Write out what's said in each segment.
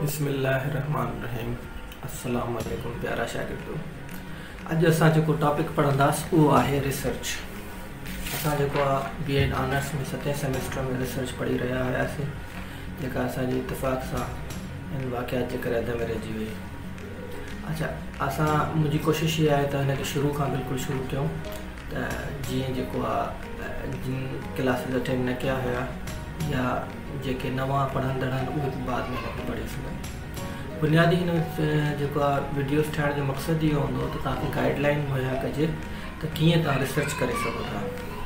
बिस्मिल्लाहिर्रहमानिर्रहीम। अस्सलाम वालेकुम प्यारा शागिर्दो। अज असां जेको टॉपिक पढ़ंदासीं उहो आहे रिसर्च। असां जेको आहे B.Ed ऑनर्स में 7 सेमेस्टर में रिसर्च पढ़ी रहिया हुआसीं, जेका असांजी इत्तेफ़ाक़ सां इन वाक़ियात जे करे अध में रहिजी वई। अच्छा, मुंहिंजी कोशिशि इहा आहे त हिनखे शुरू खां बिल्कुलु शुरू कयूं, त जीअं जेको आहे जिन क्लासिस अटेंड न कया हुया या जेके नवां पढ़ंदड़ आहिनि उहे बि बाद में हिनखे पढ़ी सघनि। बुनियादी हिन जेको आहे वीडियोस ठाहिण जो मक़सदु इहो हूंदो त तव्हांखे गाइडलाइन मुहैया कजे त कीअं तव्हां रिसर्च करे सघो था।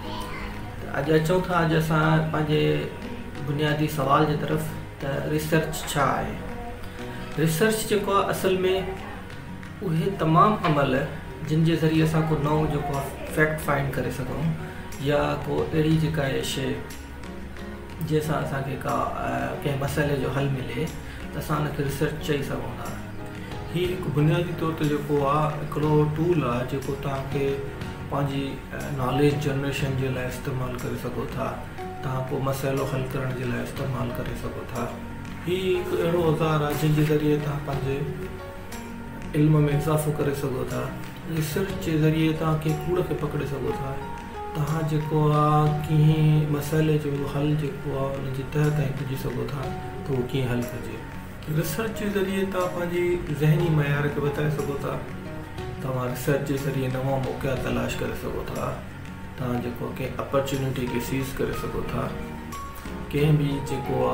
त अॼु अचूं था असां पंहिंजे बुनियादी सवाल जे तरफ़ त रिसर्च छा आहे। रिसर्च जेको आहे असल में उहे तमामु अमल जिन जे ज़रिए असां को नओं जेको आहे फैक्ट फाइंड करे सघूं या को अहिड़ी जेका आहे शइ जंहिंसां असांखे कंहिं मसइले जो हल मिले त असां हुनखे रिसर्च चई सघूं था। हीअ हिकु बुनियादी तौर ते जेको आहे हिकिड़ो टूल आहे जेको तव्हांखे पंहिंजी नॉलेज जनरेशन जे लाइ इस्तेमालु करे सघो था, तव्हां को मसइलो हल करण जे लाइ इस्तेमालु करे सघो था। हीअ हिकु अहिड़ो औज़ार आहे जंहिंजे ज़रिए तव्हां पंहिंजे इल्म में इज़ाफ़ो करे सघो था। रिसर्च जे ज़रिए तव्हां कंहिं कूड़ खे पकिड़े सघो था। तव्हां जेको आहे कंहिं मसइले जो हल जेको आहे उनजी तह ताईं पुॼी सघो था त उहो कीअं हल कजे। रिसर्च जे ज़रिए तव्हां पंहिंजी ज़हनी मयार खे वधाए सघो था। तव्हां रिसर्च जे ज़रिए नवां मौक़ा तलाश करे सघो था। तव्हां जेको कंहिं अपॉर्चुनिटी खे सीज़ करे सघो था। कंहिं बि जेको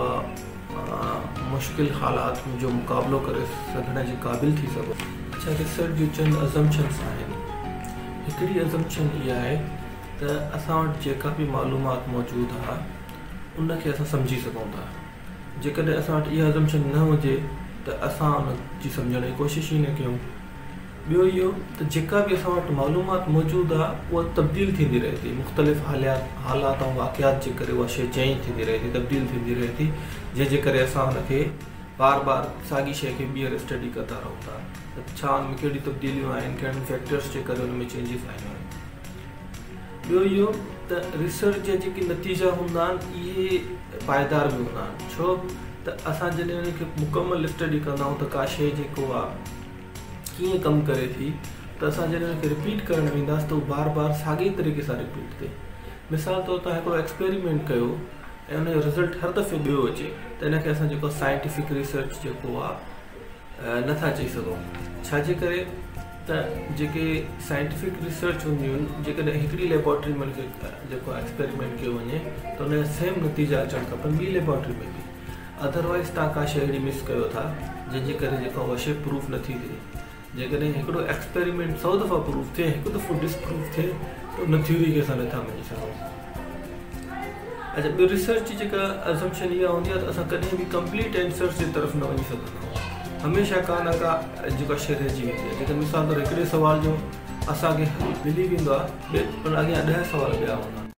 आहे मुश्किल हालात जो मुक़ाबिलो करे सघण जे क़ाबिल थी सघो। अच्छा, रिसर्च जूं चंद अज़म्पशन्स आहिनि। हिकिड़ी अज़म्पशन इहा आहे त असां वटि जेका बि मालूमात मौजूदु आहे उनखे असां सम्झी सघूं था। जेकॾहिं असां वटि इहा अज़म्पशन न हुजे त असां उनजी सम्झण जी कोशिशि ई न कयूं। ॿियो इहो त जेका बि असां वटि मालूमात मौजूदु आहे उहा तब्दील थींदी रहे थी। मुख़्तलिफ़ हालात ऐं वाक़ियात जे करे उहा शइ चेंज थींदी रहे थी, तब्दील थींदी रहे थी, जंहिंजे करे असां हुनखे बार बार साॻी शइ खे ॿीहर स्टडी कंदा रहूं था त छा हुन में कहिड़ी तब्दीलियूं आहिनि, कहिड़नि फैक्टर्स जे करे हुन में चेंजिस आहियूं आहिनि। ॿियो इहो त रिसर्च जा जेके नतीजा हूंदा आहिनि इहे पाइदार बि हूंदा आहिनि। छो त असां जॾहिं उनखे मुकमल स्टडी कंदा आहियूं त का शइ जेको आहे कीअं कमु करे थी, त असां जॾहिं उनखे रिपीट करणु वेंदासीं त उहो बार बार साॻे तरीक़े सां रिपीट थिए। मिसाल तौर तव्हां हिकिड़ो एक्सपेरिमेंट कयो ऐं उनजो रिज़ल्ट हर दफ़े ॿियो अचे त इनखे असां जेको साइंटिफिक रिसर्च जेको आहे नथा चई सघूं। छाजे करे त जेके साइंटिफिक रिसर्च हूंदियूं आहिनि, जेकॾहिं हिकिड़ी लेबॉर्ट्री में जेको एक्सपेरिमेंट कयो वञे त उनजा सेम नतीजा अचणु खपनि ॿी लेबॉर्ट्री में बि। अदरवाइज़ तव्हां का शइ अहिड़ी मिस कयो था जंहिंजे करे जेका उहा शइ प्रूफ नथी थिए। जेकॾहिं हिकिड़ो एक्सपेरिमेंट 100 दफ़ा प्रूफ थिए, हिकु दफ़ो डिसप्रूफ थिए त उन थ्योरी खे असां नथा मञी सघूं। अच्छा, ॿियो रिसर्च जी जेका अज़म्पशन इहा हूंदी आहे त असां कॾहिं बि कंप्लीट आंसर्स जे तरफ़ न वञी सघंदा आहियूं। हमेशह का न का जेका शइ रहिजी वेंदी आहे। जेका मिसाल तौर हिकिड़े सवाल जो असांखे मिली वेंदो आहे पर अॻियां 10 सवाल ॿिया हूंदा आहिनि।